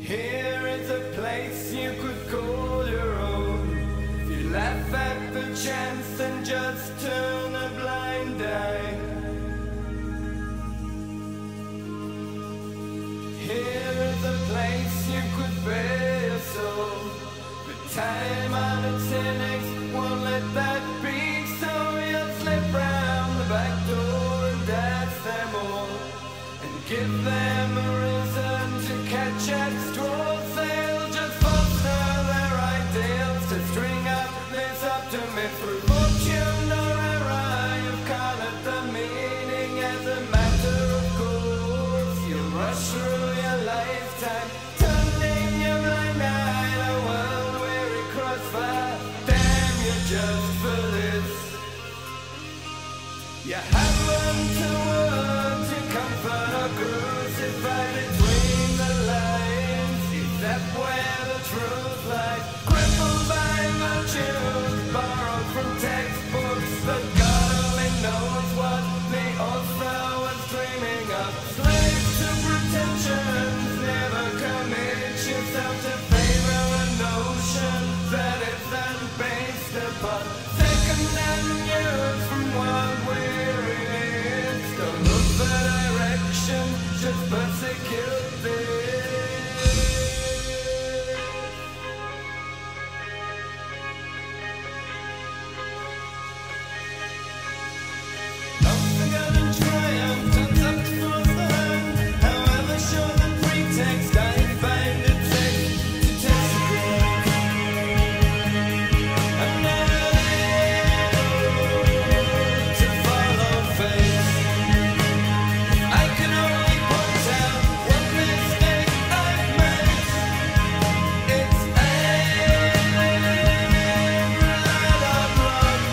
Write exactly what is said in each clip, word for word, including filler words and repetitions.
Here is a place you could call your own. If you laugh at the chance and just turn a blind eye. Here is a place you could bare your soul. But time on its cynics won't let that be. So you'll slip round the back door and dance them all, and give them a reason to catch at straws. They'll just foster their ideals to string up this optimist through fortune or error. You've colored the meaning as a matter of course. You'll rush through your lifetime, turning your blind eye to a world-weary crossfire. Damn you just for this. You haven't to word to comfort or crucify between the lines. Is that where the truth lies? Crippled by virtues borrowed from textbooks, but God only knows what the author was dreaming of. Slaves to pretensions, never commit yourself to favor a notion that isn't based upon second-hand news from what we're in. Don't look for direction, just persecute this. Unforgotten triumph turns up towards the hand. However short the pretext, I find it safe to disagree. I'm never there to follow fate. I can only point out what mistake I've made. It's aim right on rock.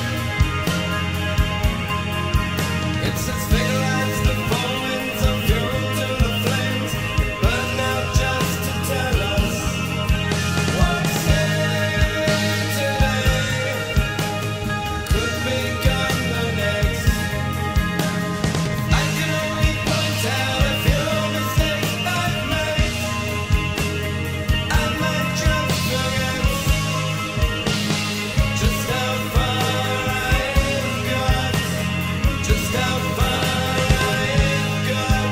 It's as fatal as the poems of fuel to the flames that burn out just to tell us what's here today could be gone the next. I can only point out a few mistakes I've made. I might just forget just how far I've got, just how far I've got.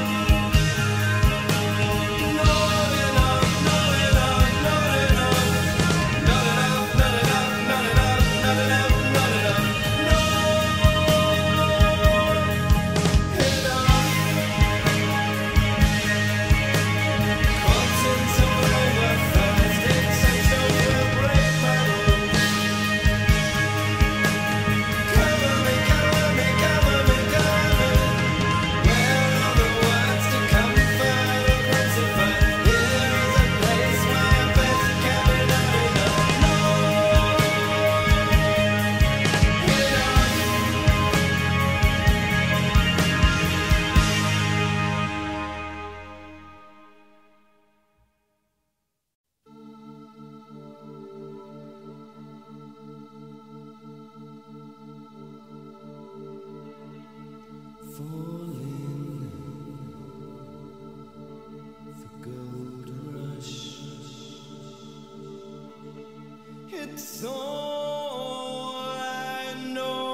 Not enough, not enough, not enough. Not enough, not enough, not enough, not enough, not enough. Not enough. Caught in some over fast, it's such a will break my rules. Cover me, cover me, cover me, cover me. Where are the words to comfort or crucify? Here is a place my best carried out enough. No, falling, the gold rush. It's all I know.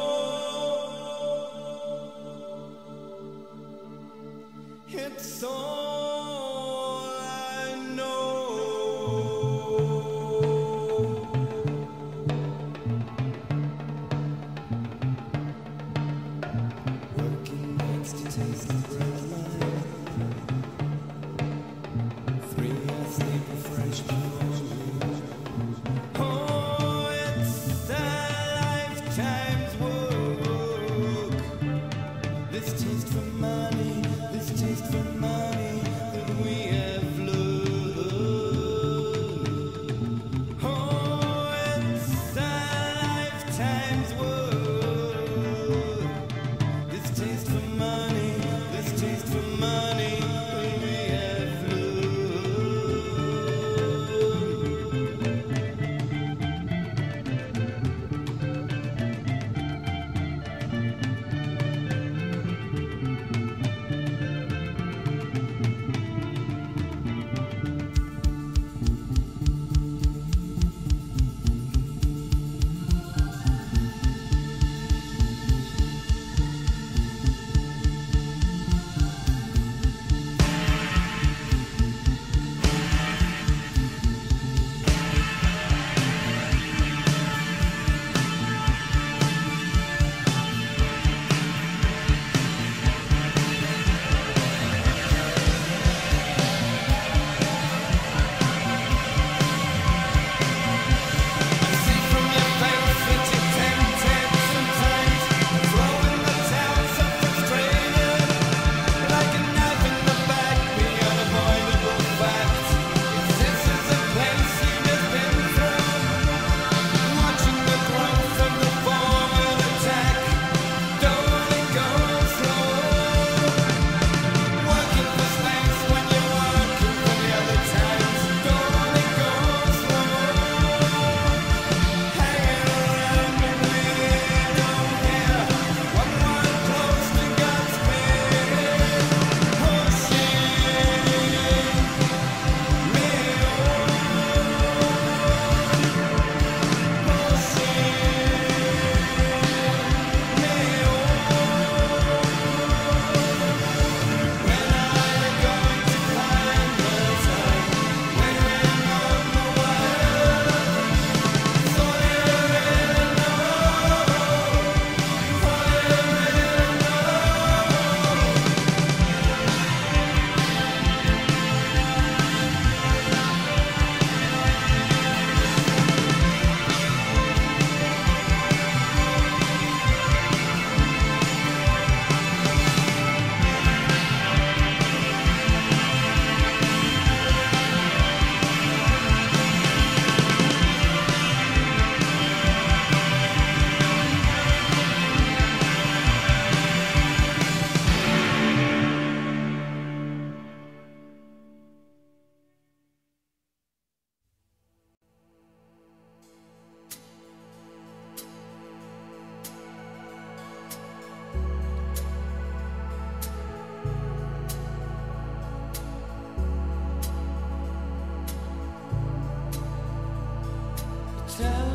It's all I know. Working nights to taste the bread of life. Three I sleep refreshed and lonely. Oh,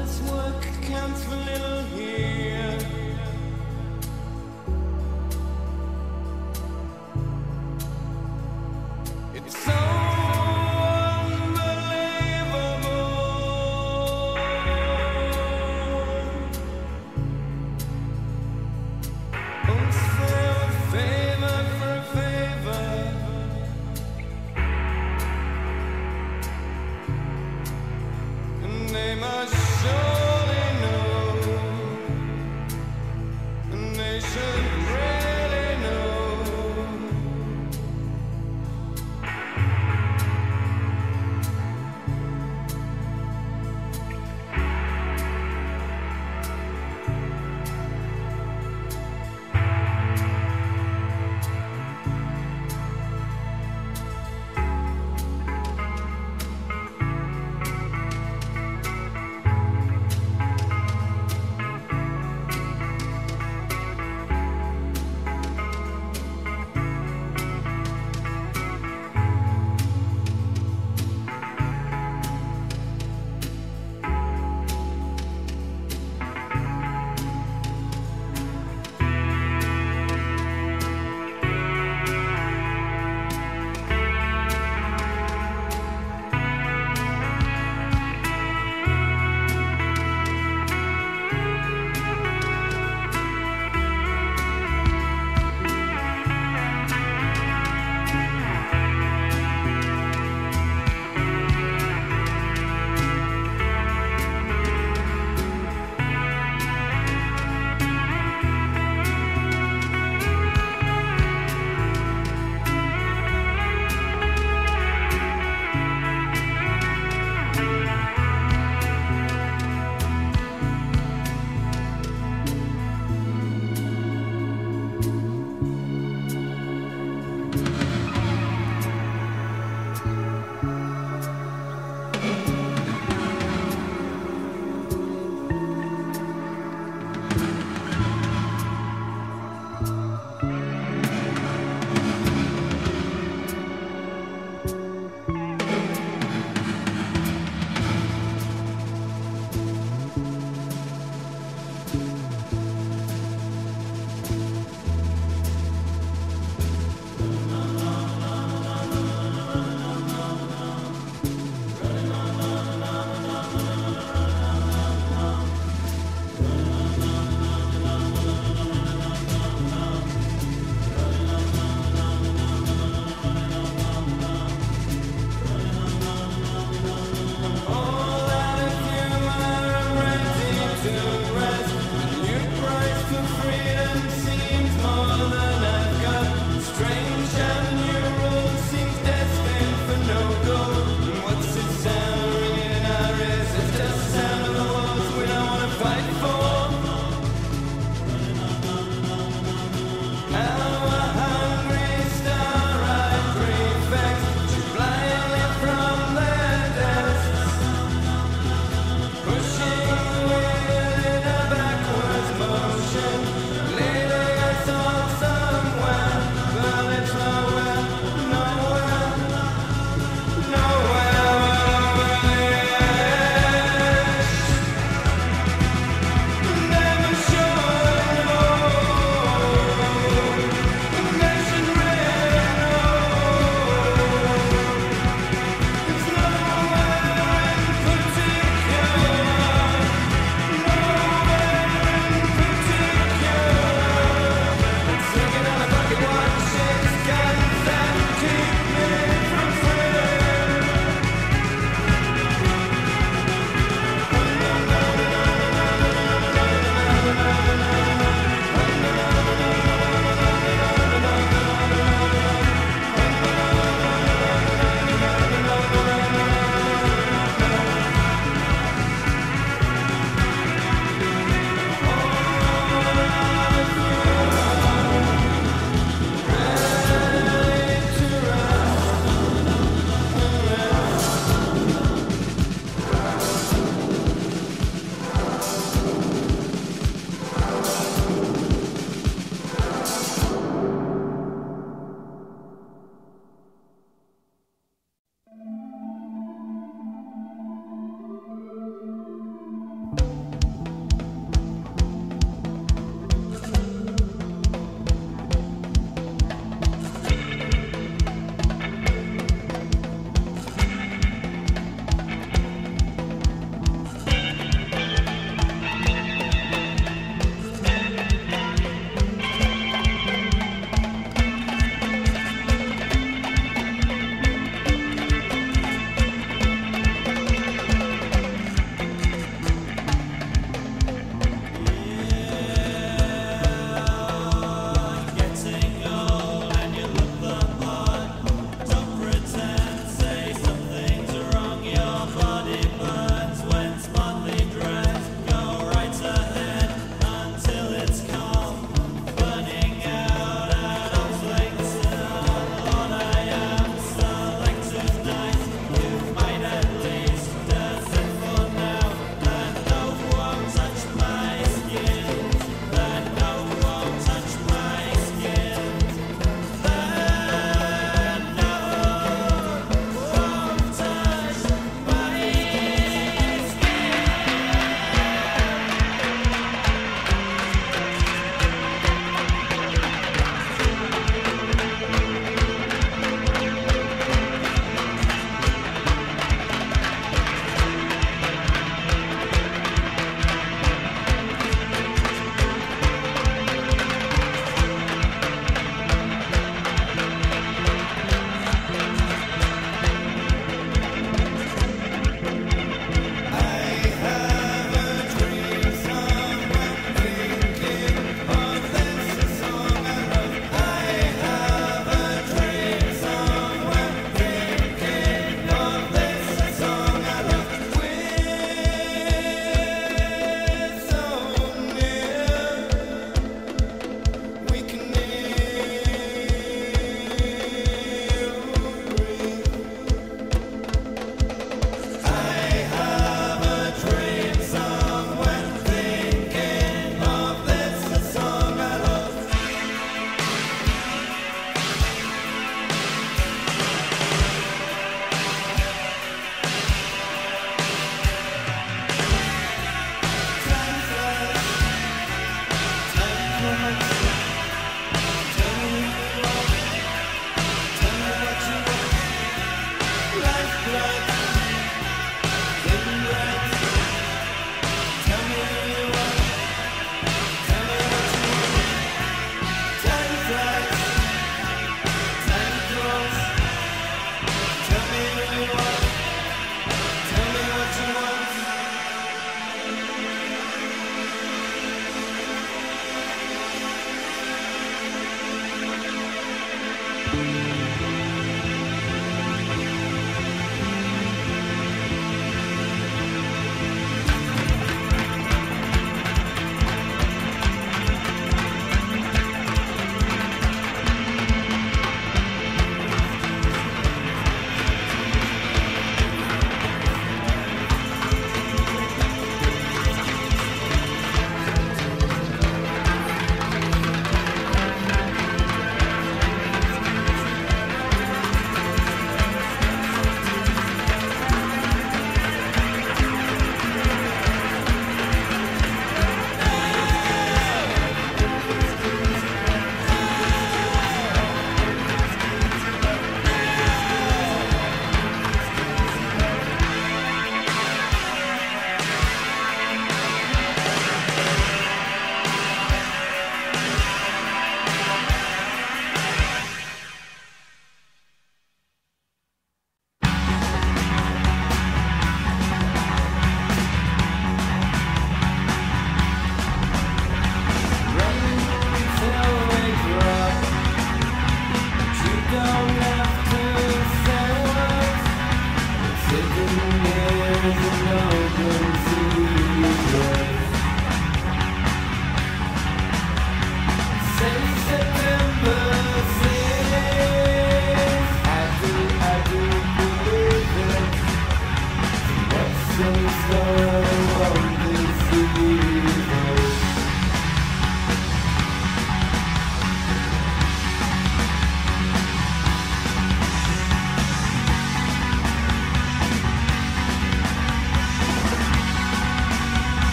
honest work counts for little here. It's so unbelievable. Once for a favor, for a favor. And they must surely know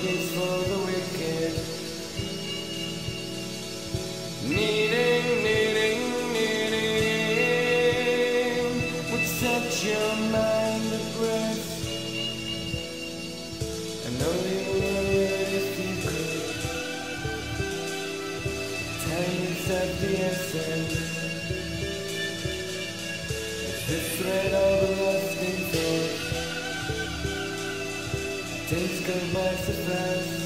is for the wicked. Needing, needing, needing would set your mind at rest. I know you would if you could. Time is at the essence. The thread of the lasting thought. Days go by so fast.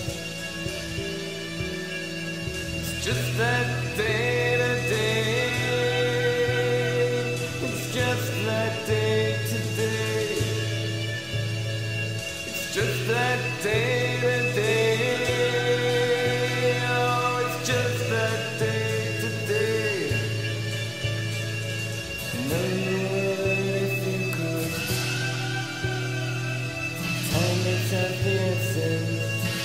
It's just that day to day. It's just that day to day. It's just that day to day. Oh, it's just that day to day. I know you at the essence.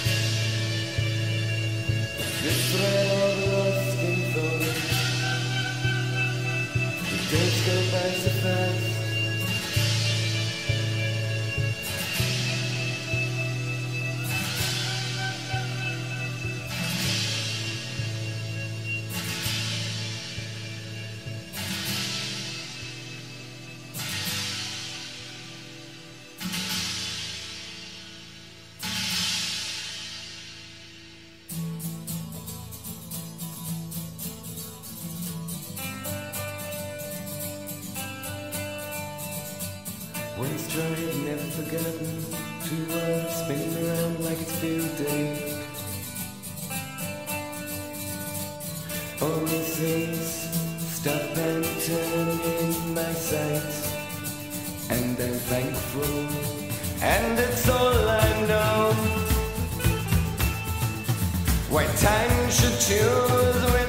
This thread of lost in thought. The days go by so fast. Once tried, never forgotten. Two worlds spinning around like it's field day. All these things stop and turn in my sight, and I'm thankful, and it's all I know. Why time should choose